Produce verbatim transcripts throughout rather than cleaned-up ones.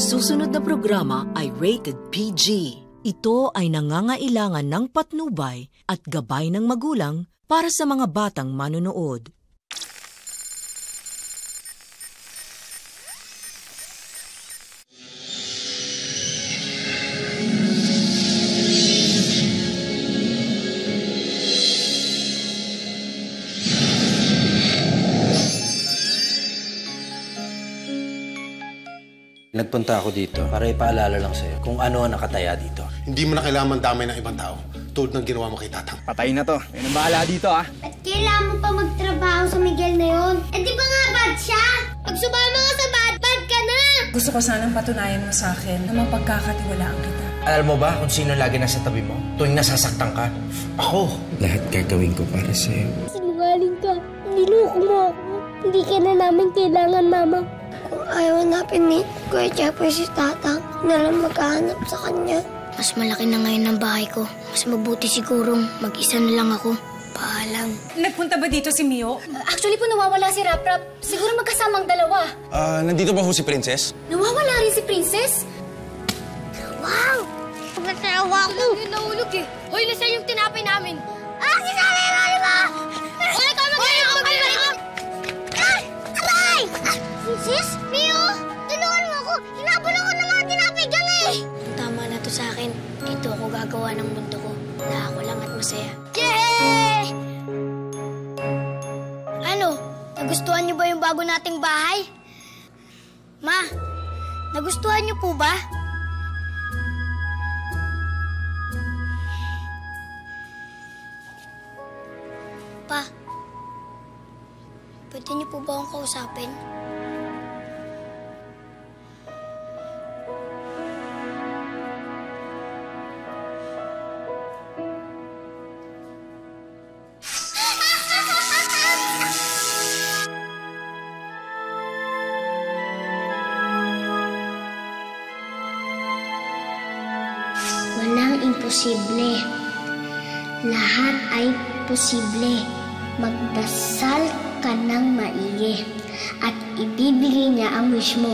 susunod na programa ay rated P G. Ito ay nangangailangan ng patnubay at gabay ng magulang para sa mga batang manonood. Nagpunta ako dito para ipaalala lang sa'yo kung ano ang nakataya dito. Hindi mo na kailangan mandamay ng ibang tao tulad ng ginawa mo kay Tatang. Patay na to. Yan ang bahala dito, ah. At kailangan mo pa magtrabaho sa Miguel na yun? Eh di ba nga bad siya? Pag sumama ka sa bad, bad ka na! Gusto ko sanang patunayan mo sa akin na mapagkakatiwalaan kita. Alam mo ba kung sino lagi nasa tabi mo? Tuwing nasasaktan ka? Ako! Lahat gagawin ko para sa'yo. Sinungaling ka. Niloko mo ako. Hindi ka na namin kailangan, Mama. Kung ayaw hanapin ni Kuya Jepoy si Tatang, nalang maghahanap sa kanya. Mas malaki na ngayon ang bahay ko. Mas mabuti sigurong mag-isa na lang ako. Paalam. Nagpunta ba dito si Miyo? Actually po nawawala si Rap Rap. Siguro magkasamang dalawa. Ah, uh, nandito ba ho si Princess? Nawawala rin si Princess? Wow! Pagkatawa ko. Ang nahulog eh. Hoy, nasa yung tinapay namin. Ah, sisali yung lalo ba? Hoy, ka mag-alala ko. Ay! Aray! Sis? Miyo? Tulungan mo ako. Hinabol ako ng mga tinapay dyan eh. Tama na to sa akin. Dito ako gagawa ng mundo ko. Na ako lang at masaya. Yay! Ano? Nagustuhan niyo ba yung bago nating bahay? Ma, nagustuhan niyo po ba? Pa, pwede niyo po ba akong kausapin? Walang imposible. Lahat ay posible. Magdasal ka ng maigi at ibibigay niya ang wish mo.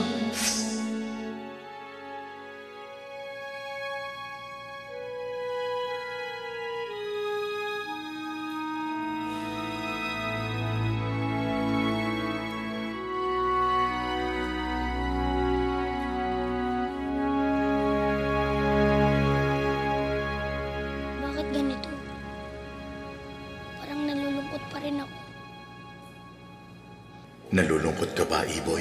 Bakit ganito? Parang nalulungkot pa rin ako. Nalulungkot ka ba, E-Boy?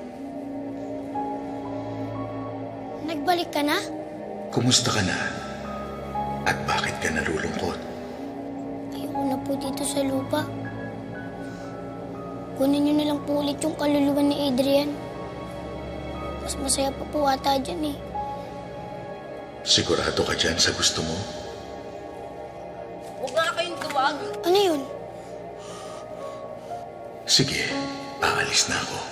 Nagbalik ka na? Kumusta ka na? At bakit ka nalulungkot? Ayoko na po dito sa lupa. Kunin niyo na lang po ulit yung kaluluwa ni Adrian. Mas masaya pa po ata dyan eh. Sigurado ka dyan sa gusto mo? Huwag nga kayong tuwag. Ano yun? Sige, aalis na ako.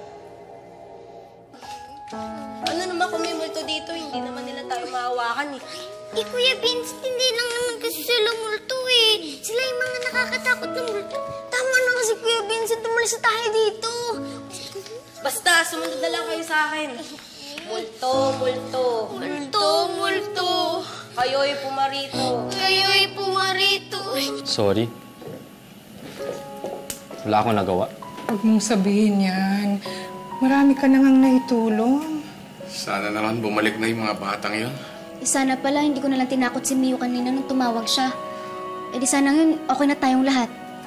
Ano naman kung may multo dito? Hindi naman nila tayo mahawakan eh. Eh, Kuya Vince, hindi lang naman kasi sila multo eh. Sila yung mga nakakatakot ng multo. Tama na kasi, Kuya Vincent, tumalis na tayo dito. Basta, sumunod na lang kayo sa akin. Multo, multo. Multo, multo. Kayo'y pumarito. Kayo'y pumarito. Sorry. Wala akong nagawa. Huwag mong sabihin yan. Marami ka nang naitulong. Sana naman bumalik na yung mga batang yun. Eh, sana pala hindi ko nalang tinakot si Miyo kanina nung tumawag siya. Eh di sana ngayon okay na tayong lahat.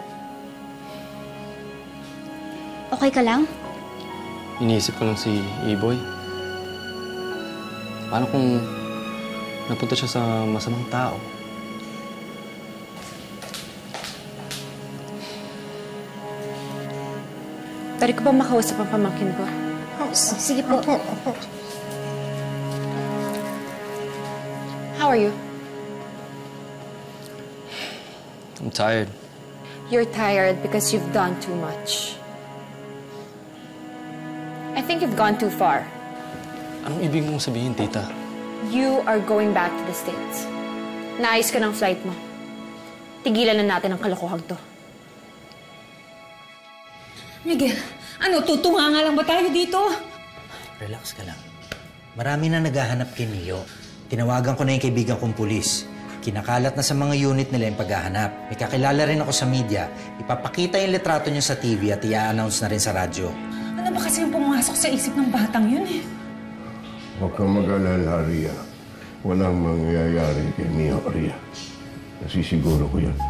Okay ka lang? Iniisip ko lang si E-Boy. Paano kung napunta siya sa masamang tao? Pwede ko ba makausap ang pamangkin ko? Oh, sige po. Opo, opo. How are you? I'm tired. You're tired because you've done too much. I think you've gone too far. Anong ibig mong sabihin, tita? You are going back to the States. Naayos ka ng flight mo. Tigilan na natin ang kalokohan to. Miguel, ano, tutunga nga lang ba tayo dito? Relax ka lang. Marami na naghahanap kay Miyo. Tinawagan ko na yung kaibigan kong pulis. Kinakalat na sa mga unit nila yung paghahanap. May kakilala rin ako sa media. Ipapakita yung litrato niyo sa T V at i-announce na rin sa radyo. Ano ba kasi yung pumasok sa isip ng batang yun eh? Huwag kang mag-alala, Ria. Walang mangyayari kay Miyo, Ria. Nasisiguro ko yan.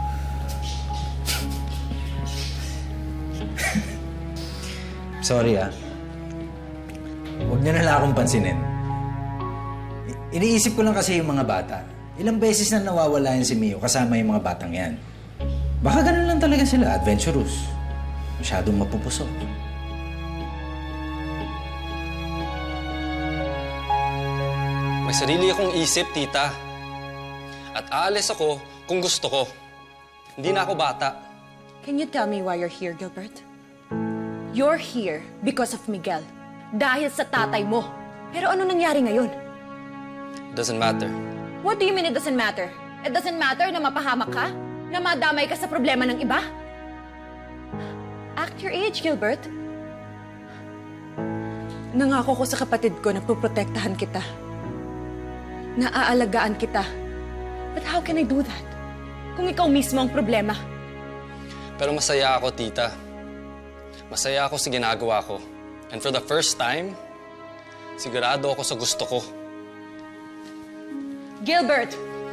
Sorry ah. Huwag niyo na lang akong pansinin. I- iniisip ko lang kasi yung mga bata. Ilang beses na nawawala yan si Miyo kasama yung mga batang yan. Baka ganun lang talaga sila, adventurous. Masyadong mapupusok. May sarili akong isip, tita. At aalis ako kung gusto ko. Hindi na ako bata. Can you tell me why you're here, Gilbert? You're here because of Miguel. Dahil sa tatay mo. Pero ano nangyari ngayon? Doesn't matter. What do you mean it doesn't matter? It doesn't matter na mapahamak ka? Na madamay ka sa problema ng iba? Act your age, Gilbert. Nangako ko sa kapatid ko na puprotektahan kita. Naaalagaan kita. But how can I do that? Kung ikaw mismo ang problema. Pero masaya ako, tita. Masaya ako sa ginagawa ko. And for the first time, sigurado ako sa gusto ko. Gilbert!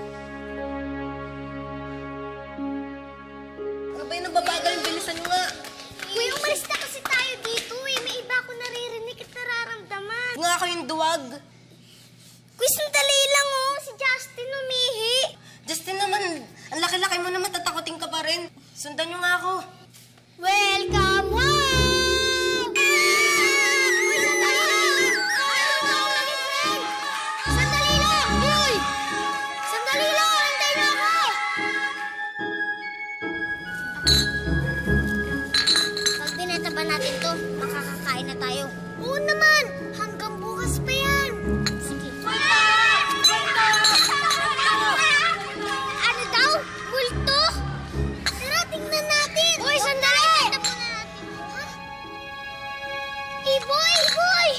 Ano ba yung nababagal? Bilisan nyo nga. Uy, umalis na kasi tayo dito eh. May iba ako naririnig at nararamdaman. Nga ako yung duwag. Kuy, sandali lang oh. Si Justin umihi. Justin naman, ang laki-laki mo naman, tatakotin ka pa rin. Sundan nyo nga ako. Welcome home! Uy, sandali lang! Ayaw na ako maging friend! Sandali lang! Uy! Sandali lang! Antay na ako! Pag binata ba natin to, makakakain na tayo. Oo naman! Hanggang bukas pa yan! Sige. Ano daw? Multo? Tara, tingnan natin! Uy, sandali! E-Boy! E-Boy!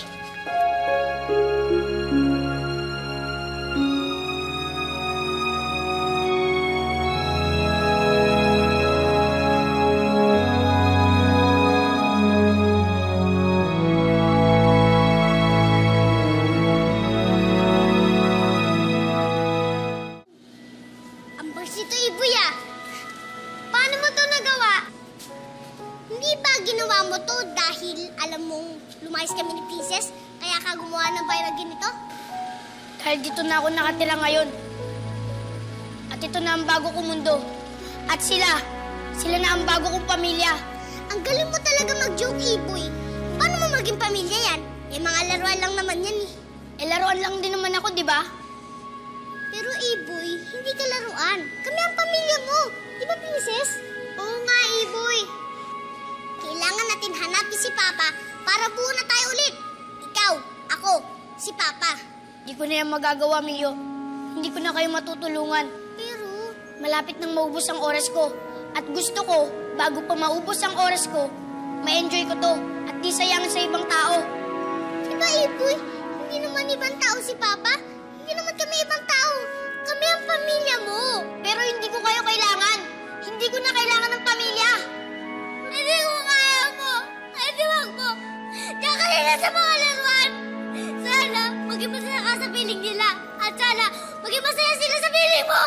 Ang barsito, E-Boy ah! Paano mo to nagawa? Hindi ba ginawa mo to dahil alam mong lumayas kami ni Princess, kaya ka gumawa ng bahay na ganito? Dahil dito na ako nakatira ngayon. At ito na ang bago kong mundo. At sila, sila na ang bago kong pamilya. Ang galing mo talaga mag-joke, E-Boy. Paano mo maging pamilya yan? Eh, mga laruan lang naman yan eh. Eh, laruan lang din naman ako, di ba? Pero E-Boy, hindi ka laruan. Kami ang pamilya mo. Di ba, Princess? Oo nga, E-Boy. Kailangan natin hanapin si Papa para buo na tayo ulit. Ikaw, ako, si Papa. Hindi ko na yan magagawa, Miyo. Hindi ko na kayo matutulungan. Pero, malapit nang maubos ang oras ko. At gusto ko, bago pa maubos ang oras ko, ma-enjoy ko to at di sayangin sa ibang tao. Diba, E-Boy? Hindi naman ibang tao si Papa. Hindi naman kami ibang tao. Kami ang pamilya mo. Pero hindi ko kayo kailangan. Hindi ko na kailangan ng pamilya. Hindi ko kaya mo. Hindi wag mo. Diyan ka nila sa mga laruan. Sana maging masaya ka sa piling nila. At sana maging masaya sila sa piling mo.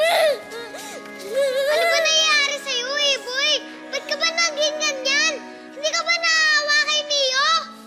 Ano ba nangyayari sa'yo, E-Boy? Ba't ka ba naging ganyan? Hindi ka ba naawa kay Miyo?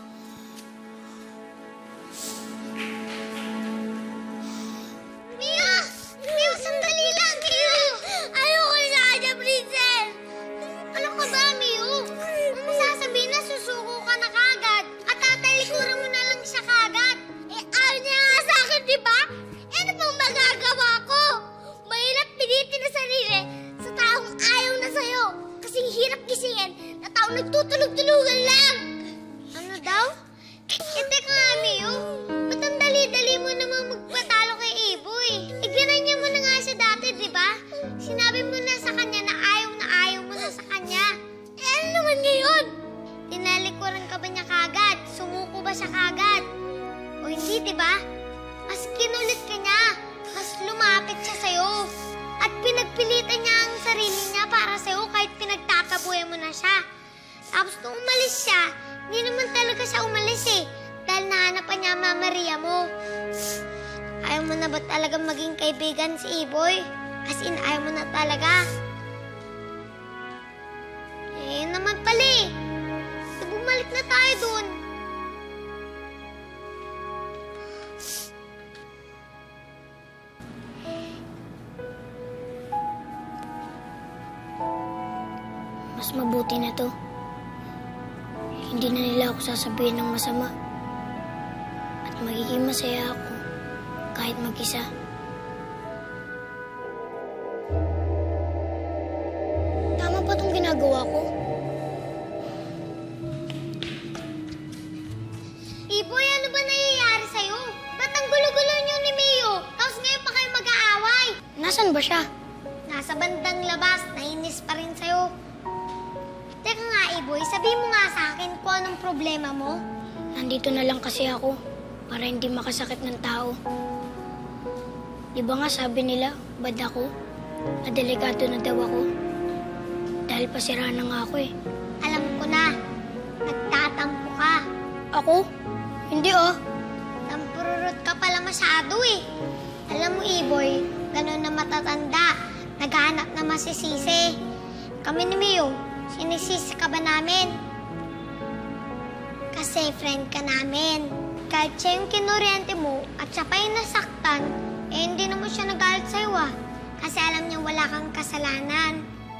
Miyo! Miyo, sandali lang, Miyo! Ayoko sa kanya, Princess! Ano ka ba, Miyo? Ano sasabihin na susuko ka na kagad? At tatalikuran mo na lang siya kagad? Eh, ayaw niya nga sa akin, di ba? Eh, ano bang magagawa ko? Mahirap pilitin na sarili sa taong ayaw na sa'yo. Kasing hirap gisingin na taong nagtutulog-tulugan lang. Ano daw? Eh, teka nga, Miyo. Ba't ang dali-dali mo namang magpatalo kay E-Boy? Eh, ganyan mo na nga siya dati, di ba? Sinabi mo na sa kanya na ayaw na ayaw mo na sa kanya. Eh, ano naman ngayon? Tinalikuran ka ba niya kagad? Sumuko ba siya kagad? O hindi di ba? Mas kinulit ka niya. Mas lumapit siya sa'yo. At pinagpilitan niya ang sarili niya para sa'yo kahit pinagtatabuyan mo na siya. Tapos nung umalis siya, hindi naman talaga siya umalis eh. Dahil nahanapan niya ang Mama Maria mo. Ayaw mo na ba talaga maging kaibigan si Eboy? As in, ayaw mo na talaga. Eh, naman pala eh. Bumalik na tayo dun. Mas mabuti na to. Hindi na nila ako sasabihin ng masama. At magiging masaya ako kahit mag-isa. Tama pa itong ginagawa ko? Eboy, ano ba nangyayari sa'yo? Ba't ang gulo-gulo niyo ni Miyo? Tapos ngayon pa kayo mag-aaway? Nasaan ba siya? Nasa bandang labas. Nainis pa rin sa'yo. Teka nga, Eboy, sabihin mo nga sa akin kung anong problema mo. Nandito na lang kasi ako para hindi makasakit ng tao. Di ba nga sabi nila, bad ako? Na delikado na daw ako? Dahil pasira na nga ako eh. Alam ko na. Nagtatampo ka. Ako? Hindi oh. Tampururot ka pala masyado eh. Alam mo, Eboy, ganun na matatanda. Naghahanap na masisisi. Kami ni Miyo, sinisisi ka ba namin? Kasi friend ka namin. Kahit siya yung kinuryente mo at siya pa yung nasaktan, eh hindi naman siya nagalit sa'yo ah. Kasi alam niya wala kang kasalanan.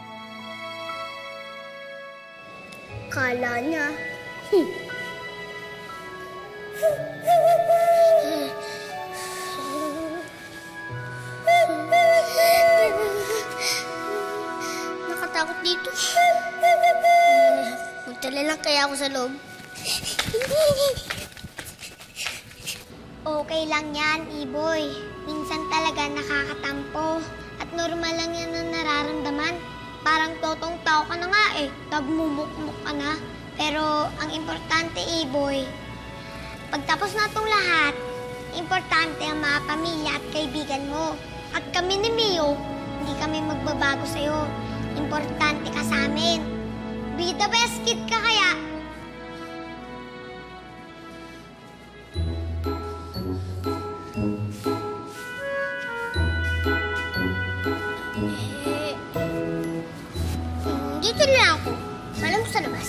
Kala niya. Hmm. Nakatakot dito. Magtala lang kaya ako sa loob. Okay lang yan, Eboy. Minsan talaga nakakatampo. At normal lang yan na nararamdaman. Parang totong tao ka na nga eh. Nagmumukmuk ka na. Pero ang importante, Eboy, pagtapos na itong lahat, importante ang mga pamilya at kaibigan mo. At kami ni Miyo, hindi kami magbabago sa'yo. Importante ka sa amin. Be the best kid ka kaya. Eh, dito na ako. Alam mo sa labas.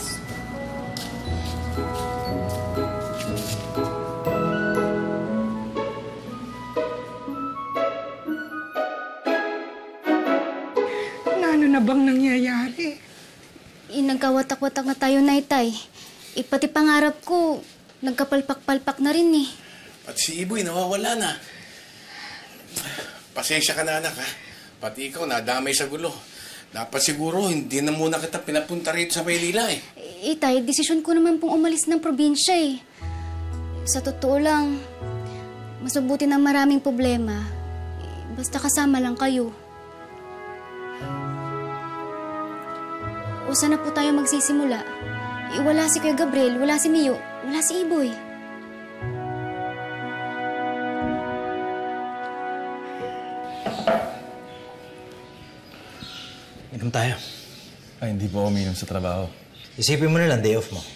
Ano na bang nangyayari? Eh, nagkawatak-watak na tayo, Nay-Tay. Eh, pati pangarap ko, nagkapalpak-palpak na rin eh. At si Eboy nawawala na. Pasensya ka na, anak, ha? Pati ikaw, nadamay sa gulo. Dapat siguro, hindi na muna kita pinapunta rito sa Maynila, eh. Eh, Tay, desisyon ko naman pong umalis ng probinsya, eh. Sa totoo lang, mas mabuti ng maraming problema. Eh, basta kasama lang kayo. O saan na po tayo magsisimula? Eh, wala si Kuya Gabriel, wala si Miyo, wala si Eboy. Inom tayo. Ay, hindi po ako uminom sa trabaho. Isipin mo na lang, day off mo.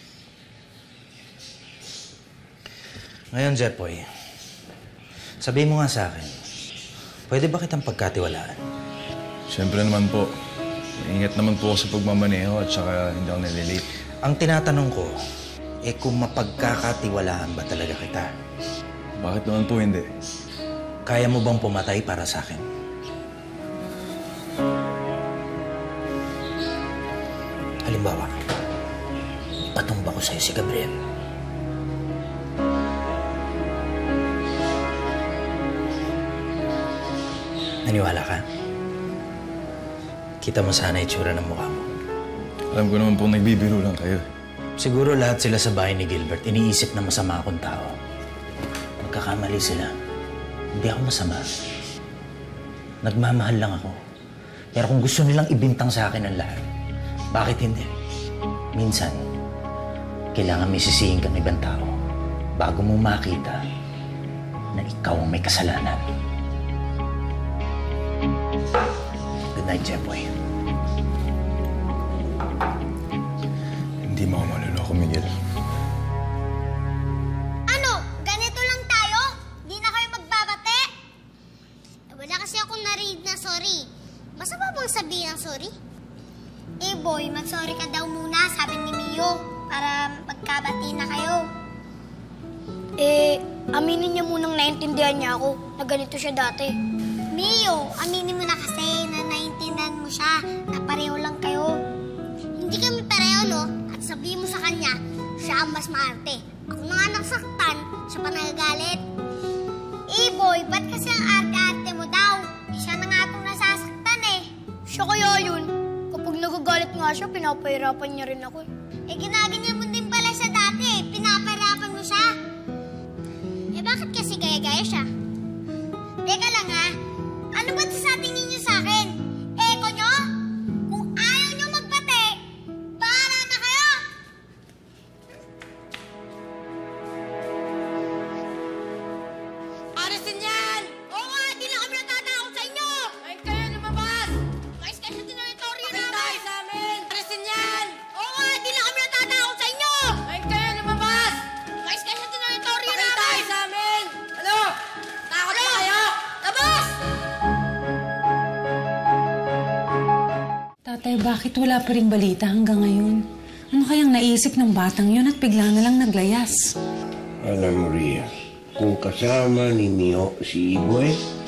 Ngayon, Jepoy, sabihin mo nga sa akin, pwede ba kitang pagkatiwalaan? Siyempre naman po. Maingat naman po ako sa pagmamaneho at saka hindi ako nalilate. Ang tinatanong ko, eh kung mapagkakatiwalaan ba talaga kita? Bakit naman po hindi? Kaya mo bang pumatay para sa akin? Halimbawa, ipatumba ko sa'yo si Gabriel. Naniwala ka? Kita mo sana itsura ng mukha mo. Alam ko naman po nagbibiro lang kayo. Siguro lahat sila sa bahay ni Gilbert iniisip na masama akong tao. Magkakamali sila. Hindi ako masama. Nagmamahal lang ako. Pero kung gusto nilang ibintang sa akin ang lahat, bakit hindi? Minsan, kailangan may sisihin kang ibang tao bago mo makita na ikaw ang may kasalanan. Good night, Jepoy. Hindi mo ako maluloko, Miguel. Ano? Ganito lang tayo? Di na kayo magbabate? Eh, wala kasi akong narinig na sorry. Masama bang sabihin ang sorry? Eboy, mag-sorry ka daw muna, sabi ni Miyo, para magkabati na kayo. Eh, aminin niya munang naintindihan niya ako na ganito siya dati. Miyo, aminin mo na kasi na naintindihan mo siya, na pareho lang kayo. Hindi kami pareho, no? At sabihin mo sa kanya, siya ang mas maarte. Ako na nga nasaktan, siya pa nagagalit. Eboy, ba't kasi ang arte-arte mo daw? Eh, siya na nga itong nasasaktan eh. Siya kaya yun. Kapag nagagalit nga siya, pinapahirapan niya rin ako eh. Eh, ginaganyan mo din pala siya dati eh. Pinapahirapan mo siya. Eh, bakit kasi gaya-gaya siya? Teka lang ha, ano ba ito sa tingin niyo sa akin? Eko nyo? Kung ayaw nyo magbate, bahala na kayo! Arisin yan! Oo nga, di na kami natatakot sa inyo! Ay, kayo lumabas! Mais kayo sa teritoryo namin! Pakitay sa amin! Arisin yan! Oo nga, di na kami natatakot sa inyo! Ay, kayo lumabas! Mais kayo sa teritoryo namin! Pakitay sa amin! Ano? Takot ba kayo? Labas! Tatay, bakit wala pa rin balita hanggang ngayon? Ano kayang naisip ng batang yun at bigla na lang naglayas? Alam mo, Rhea, kung kasama ni Miyo si E-Boy,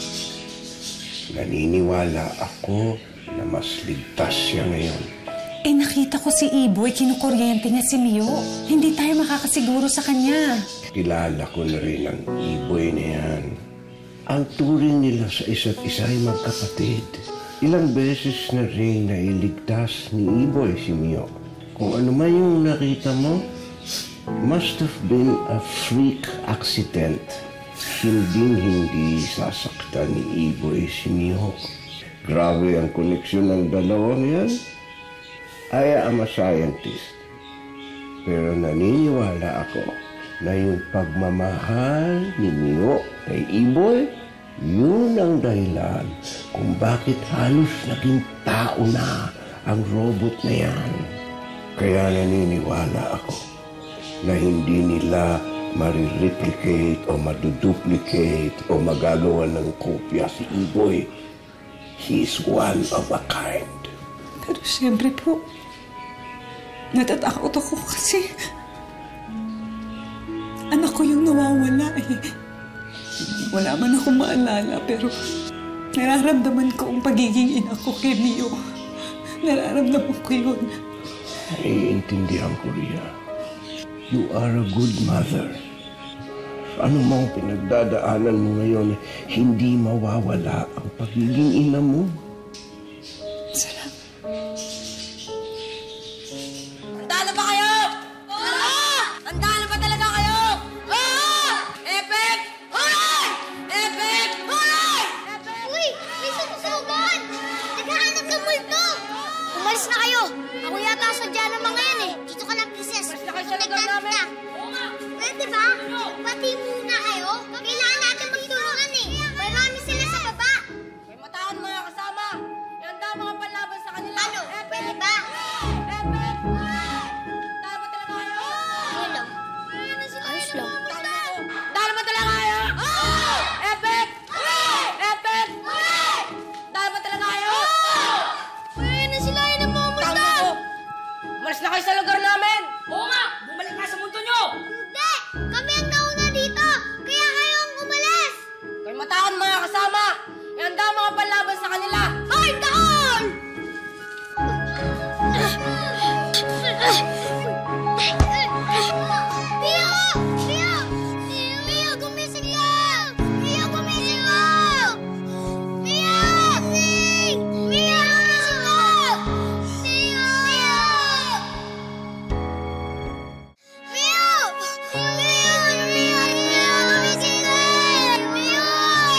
naniniwala ako na mas ligtas siya ngayon. Eh, nakita ko si E-Boy, kinukuryente niya si Miyo. Hindi tayo makakasiguro sa kanya. Kilala ko na rin ang E-Boy na yan. Ang turing nila sa isa't isa ay magkapatid. Ilang beses na rin nailigtas ni E-Boy si Miyo. Kung ano man yung nakita mo, must have been a freak accident. Hindi hindi sasaktan ni E-Boy si Miyo. Grabe ang koneksyon ng dalawang yan. I am a scientist. Pero naniniwala ako na yung pagmamahal ni Miyo kay E-Boy, yun ang dahilan kung bakit halos naging tao na ang robot na yan. Kaya naniniwala ako na hindi nila marireplicate o maduduplicate o magagawa ng kopya si E-Boy. He is one of a kind. Pero siyempre po, natatakot ako kasi anak ko yung nawawala eh. Wala man akong maalala, pero nararamdaman ko ang pagiging ina ko kay Miyo. Nararamdaman ko yun. Naiintindihan ko, Rhea. You are a good mother. Ano mang pinagdadaanan mo ngayon, hindi mawawala ang pagiging ina mo. Salamat. Handa na ba kayo? Oo! Handa na ba talaga kayo? Oo! Epek! Horay! Epek! Horay! Uy! May sumusugan! Naghahanap ng multo! Umalis na kayo! Ako yata sadya ng mga yan eh. Dito ka lang, princess. Basta kayo sa lugar namin. Oo nga! Pwede ba? Pati muna kayo? Kailangan natin magtulungan eh. Marami sila sa baba. May matakot mga kasama. Ihanda mga panlaban sa kanila. Ano? Pwede ba? Epek! Handa na ba talaga kayo? Ayun lang. Ayos lang. Handa na ba talaga kayo? Epek! Epek! Handa na ba talaga kayo? Ayun na sila, yun ang mga multa! Tama ko! Umalis na kayo sa lugar namin! Oo nga! Bumalik na sa mundo nyo! Hindi! Kami ang nauna dito! Kaya kayo ang umalis! Kayo matakot mga kasama! Ihanda mga panlaban sa kanila! Hoy! Taon! Pio! Pio! Pio, gumising lang! Pio, gumising lang! Pio! Gumising! Pio, gumising lang! Pio! Pio! Pio! Pio! Pio! Pio, gumising lang! Pio!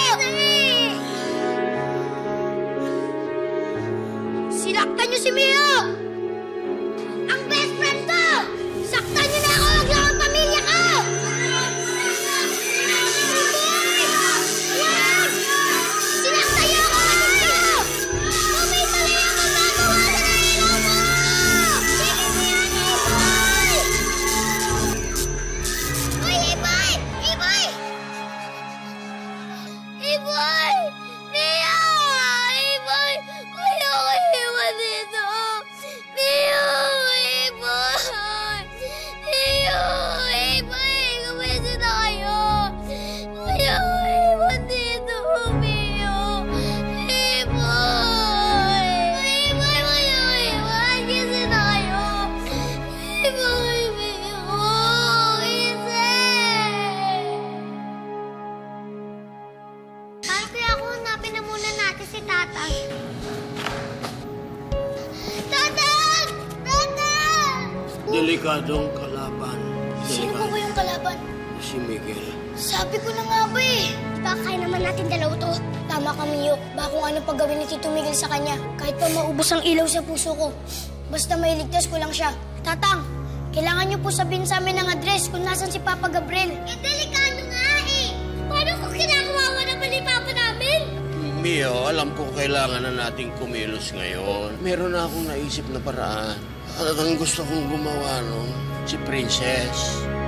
Sinaktan niyo si Miyo! Ang best friend ko! Saktan niyo na ako! Huwag lang ang pamilya ko! Eboy! delikadong kalaban. Sino po ba yung kalaban? Si Miguel. Sabi ko na nga ba eh. Diba kaya naman natin dalaw to? Tama ka, Miyo. Baka kung ano pagawin ni Tito Miguel sa kanya. Kahit pa maubos ang ilaw sa puso ko. Basta mailigtas ko lang siya. Tatang, kailangan niyo po sabihin sa amin ng address kung nasan si Papa Gabriel. Eh, delikado nga eh. Paano kung kinakawawa naman ni Papa namin? Miyo, alam ko kailangan na nating kumilos ngayon. Meron na akong naisip na paraan. Talagang gusto kong gumawa nun, si Princess.